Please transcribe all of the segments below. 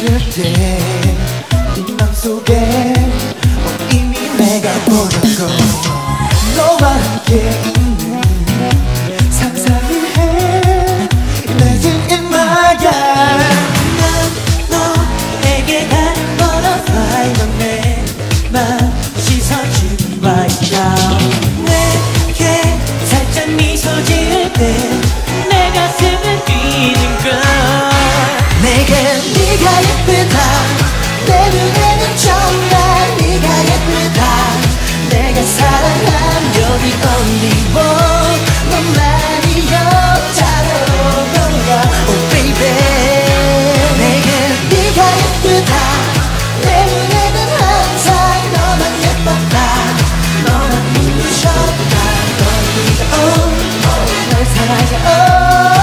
있을 때 네 맘속에 이미 내가 보였고 너와 함께 있는 상상을 해 Imagine in my eyes 난 너에게 가는 butterfly 넌 내맘 씻어준 right now 내게 살짝 미소 지을 때 내 가슴은 뛰는 걸 내게 네가 예쁘다 내 눈에는 정말 네가 예쁘다 내가 사랑한 You're the only one 너만이 여자로 보여 Oh baby 내게 네가 예쁘다 내 눈에는 항상 너만 예뻤다 너만 눈부셨다 너는 널 사랑해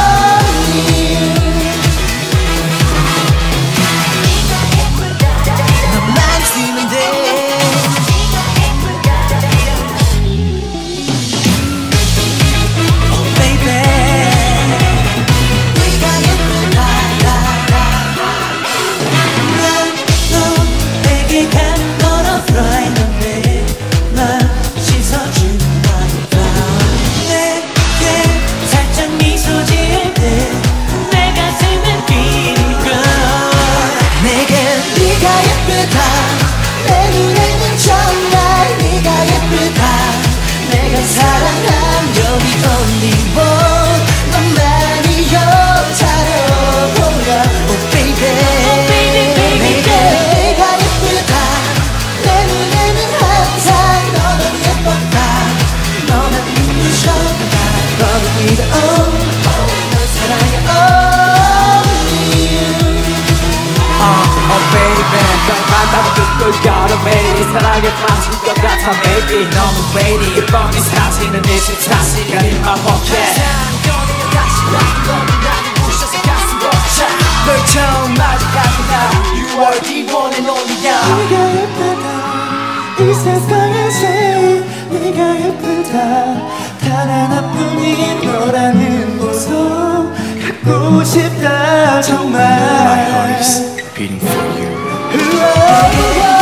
사랑한 You're the only one 너만이 여자로 보여 Oh baby 내게 네가 예쁘다 내 눈에는 항상 너만 예뻤다 너만 눈부셨다 너를 믿어 널 사랑해 Oh baby 널 만나면 눈물 걸어 매일 사랑에 빠질 것 같아 baby 너무 ready 이번 이 사진은 24시간 in my pocket 널 처음 맞이하는 날 You are the one and only now 네가 예쁘다 이 세상에서 네가 예쁘다 단 하나뿐인 너라는 모습 갖고 싶다 정말 My heart is beating for you